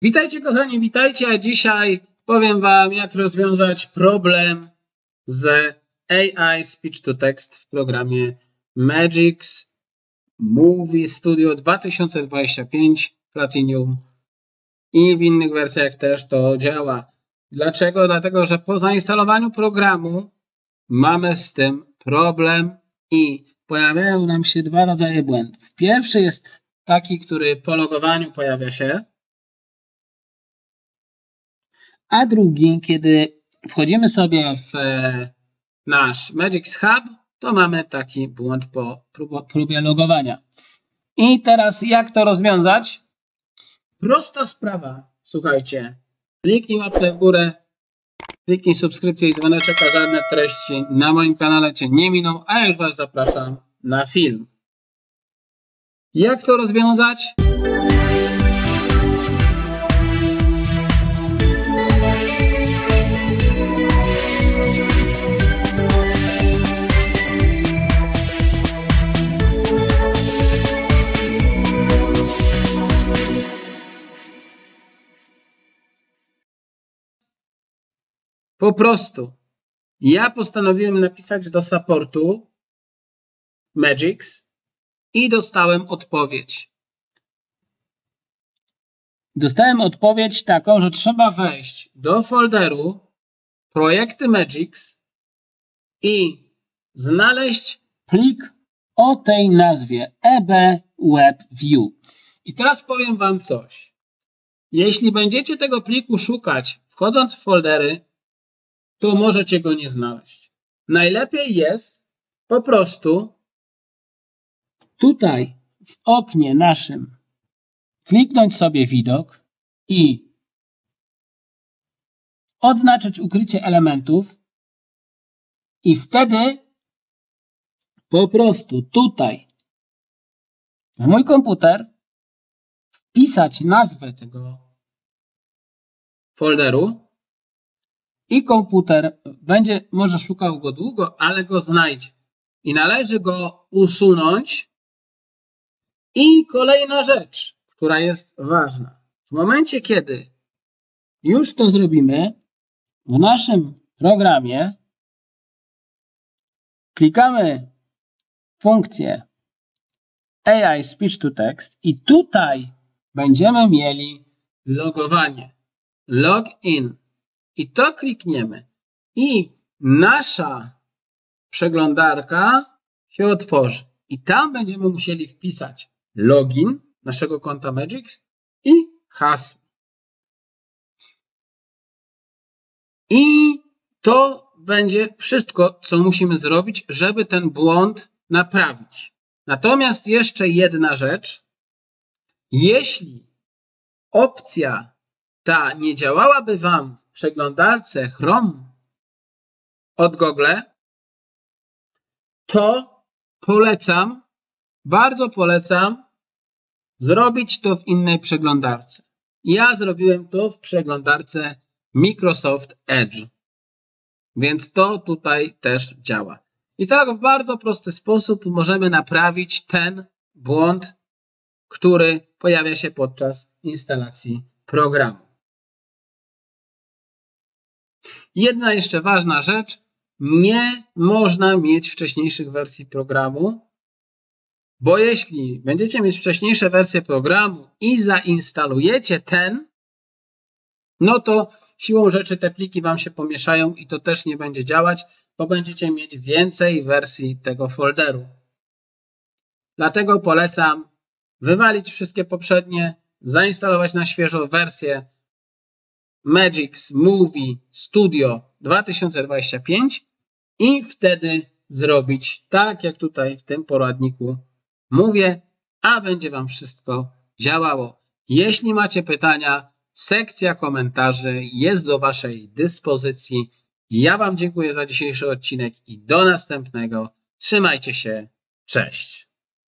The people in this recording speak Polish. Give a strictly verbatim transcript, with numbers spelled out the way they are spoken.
Witajcie kochani, witajcie, a dzisiaj powiem wam, jak rozwiązać problem z A I Speech to Text w programie Magix Movie Studio dwa tysiące dwadzieścia pięć Platinum i w innych wersjach też to działa. Dlaczego? Dlatego, że po zainstalowaniu programu mamy z tym problem i pojawiają nam się dwa rodzaje błędów. Pierwszy jest taki, który po logowaniu pojawia się, a drugi, kiedy wchodzimy sobie w nasz Magix Hub, to mamy taki błąd po próbie logowania. I teraz jak to rozwiązać? Prosta sprawa. Słuchajcie, kliknij łapkę w górę, kliknij subskrypcję i dzwoneczek, a żadne treści na moim kanale Cię nie miną, a ja już Was zapraszam na film. Jak to rozwiązać? Po prostu ja postanowiłem napisać do supportu Magix i dostałem odpowiedź. Dostałem odpowiedź taką, że trzeba wejść do folderu Projekty Magix i znaleźć plik o tej nazwie E B Web View. I teraz powiem wam coś. Jeśli będziecie tego pliku szukać wchodząc w foldery, to możecie go nie znaleźć. Najlepiej jest po prostu tutaj w oknie naszym kliknąć sobie widok i odznaczyć ukrycie elementów i wtedy po prostu tutaj w mój komputer wpisać nazwę tego folderu i komputer będzie może szukał go długo, ale go znajdzie. I należy go usunąć. I kolejna rzecz, która jest ważna. W momencie, kiedy już to zrobimy, w naszym programie klikamy funkcję A I Speech to Text i tutaj będziemy mieli logowanie. Login. I to klikniemy. I nasza przeglądarka się otworzy. I tam będziemy musieli wpisać login naszego konta Magix i hasło. I to będzie wszystko, co musimy zrobić, żeby ten błąd naprawić. Natomiast jeszcze jedna rzecz. Jeśli opcja ta nie działałaby wam w przeglądarce Chrome od Google, to polecam, bardzo polecam zrobić to w innej przeglądarce. Ja zrobiłem to w przeglądarce Microsoft Edge, więc to tutaj też działa. I tak w bardzo prosty sposób możemy naprawić ten błąd, który pojawia się podczas instalacji programu. Jedna jeszcze ważna rzecz. Nie można mieć wcześniejszych wersji programu, bo jeśli będziecie mieć wcześniejsze wersje programu i zainstalujecie ten, no to siłą rzeczy te pliki wam się pomieszają i to też nie będzie działać, bo będziecie mieć więcej wersji tego folderu. Dlatego polecam wywalić wszystkie poprzednie, zainstalować na świeżo wersję Magix Movie Studio dwa tysiące dwadzieścia pięć i wtedy zrobić tak, jak tutaj w tym poradniku mówię, a będzie wam wszystko działało. Jeśli macie pytania, sekcja komentarzy jest do waszej dyspozycji. Ja wam dziękuję za dzisiejszy odcinek i do następnego. Trzymajcie się. Cześć.